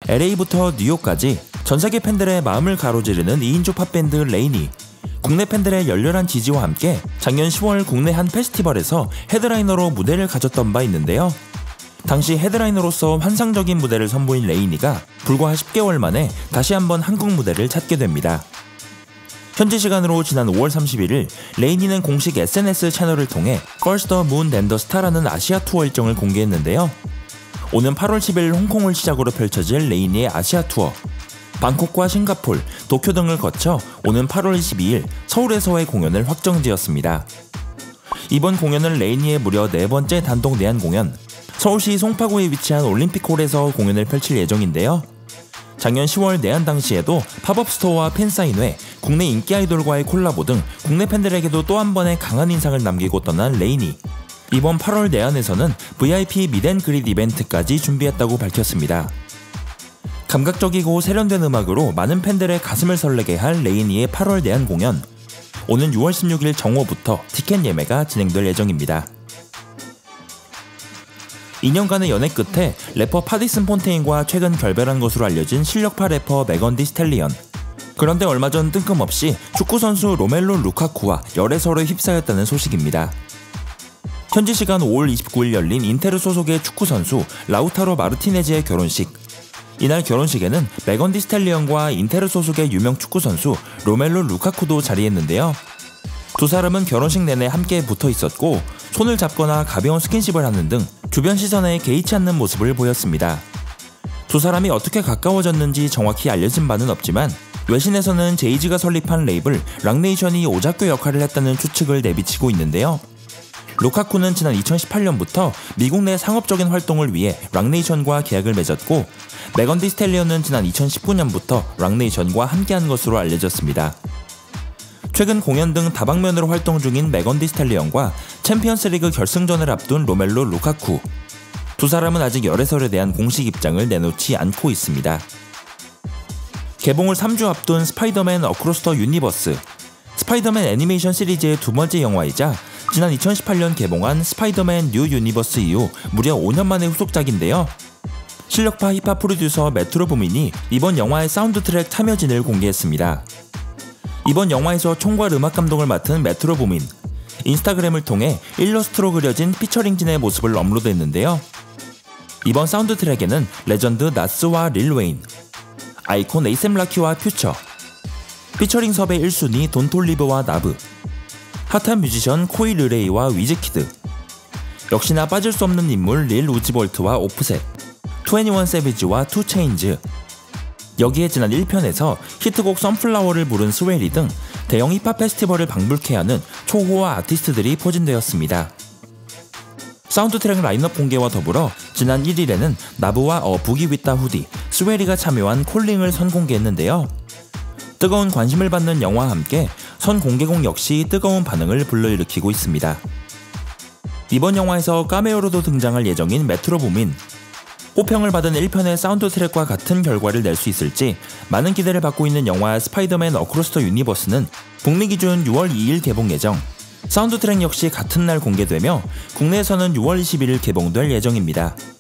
LA부터 뉴욕까지 전세계 팬들의 마음을 가로지르는 2인조 팝밴드 레이니. 국내 팬들의 열렬한 지지와 함께 작년 10월 국내 한 페스티벌에서 헤드라이너로 무대를 가졌던 바 있는데요. 당시 헤드라이너로서 환상적인 무대를 선보인 레이니가 불과 10개월 만에 다시 한번 한국 무대를 찾게 됩니다. 현지 시간으로 지난 5월 31일 레이니는 공식 SNS 채널을 통해 First the Moon Then the Star라는 아시아 투어 일정을 공개했는데요. 오는 8월 10일 홍콩을 시작으로 펼쳐질 레이니의 아시아 투어. 방콕과 싱가폴, 도쿄 등을 거쳐 오는 8월 22일 서울에서의 공연을 확정지었습니다. 이번 공연은 레이니의 무려 4번째 단독 내한 공연, 서울시 송파구에 위치한 올림픽홀에서 공연을 펼칠 예정인데요. 작년 10월 내한 당시에도 팝업 스토어와 팬사인회, 국내 인기 아이돌과의 콜라보 등 국내 팬들에게도 또 한 번의 강한 인상을 남기고 떠난 레이니. 이번 8월 내한에서는 VIP 미드앤그릿 이벤트까지 준비했다고 밝혔습니다. 감각적이고 세련된 음악으로 많은 팬들의 가슴을 설레게 할 레이니의 8월 내한 공연. 오는 6월 16일 정오부터 티켓 예매가 진행될 예정입니다. 2년간의 연애 끝에 래퍼 파디슨 폰테인과 최근 결별한 것으로 알려진 실력파 래퍼 메건 디 스텔리언. 그런데 얼마 전 뜬금없이 축구선수 로멜로 루카쿠와 열애설에 휩싸였다는 소식입니다. 현지 시간 5월 29일 열린 인테르 소속의 축구선수 라우타로 마르티네즈의 결혼식. 이날 결혼식에는 메건 디 스텔리언과 인테르 소속의 유명 축구선수 로멜로 루카쿠도 자리했는데요. 두 사람은 결혼식 내내 함께 붙어 있었고 손을 잡거나 가벼운 스킨십을 하는 등 주변 시선에 개의치 않는 모습을 보였습니다. 두 사람이 어떻게 가까워졌는지 정확히 알려진 바는 없지만 외신에서는 제이지가 설립한 레이블 락네이션이 오작교 역할을 했다는 추측을 내비치고 있는데요. 루카쿠는 지난 2018년부터 미국 내 상업적인 활동을 위해 락네이션과 계약을 맺었고 메건 디 스텔리언은 지난 2019년부터 락네이션과 함께한 것으로 알려졌습니다. 최근 공연 등 다방면으로 활동 중인 메건 디 스텔리언과 챔피언스리그 결승전을 앞둔 로멜로 루카쿠. 두 사람은 아직 열애설에 대한 공식 입장을 내놓지 않고 있습니다. 개봉을 3주 앞둔 스파이더맨 어크로스 더 유니버스. 스파이더맨 애니메이션 시리즈의 두 번째 영화이자 지난 2018년 개봉한 스파이더맨 뉴 유니버스 이후 무려 5년 만의 후속작인데요. 실력파 힙합 프로듀서 메트로 부민이 이번 영화의 사운드 트랙 참여진을 공개했습니다. 이번 영화에서 총괄 음악 감독을 맡은 메트로 부민. 인스타그램을 통해 일러스트로 그려진 피처링진의 모습을 업로드했는데요. 이번 사운드 트랙에는 레전드 나스와 릴 웨인, 아이콘 에이셈 라키와 퓨처, 피처링 섭외 1순위 돈톨리브와 나브, 핫한 뮤지션 코이 르레이와 위즈키드, 역시나 빠질 수 없는 인물 릴 우즈볼트와 오프셋, 21 세비지와 투 체인즈. 여기에 지난 1편에서 히트곡 선플라워를 부른 스웨리 등 대형 힙합 페스티벌을 방불케 하는 초호화 아티스트들이 포진되었습니다. 사운드 트랙 라인업 공개와 더불어 지난 1일에는 나브와 부기 윗다 후디, 스웨리가 참여한 콜링을 선공개했는데요. 뜨거운 관심을 받는 영화와 함께 선공개곡 역시 뜨거운 반응을 불러일으키고 있습니다. 이번 영화에서 카메오로도 등장할 예정인 메트로 부민. 호평을 받은 1편의 사운드 트랙과 같은 결과를 낼 수 있을지 많은 기대를 받고 있는 영화 스파이더맨 어크로스 더 유니버스는 북미 기준 6월 2일 개봉 예정. 사운드 트랙 역시 같은 날 공개되며 국내에서는 6월 21일 개봉될 예정입니다.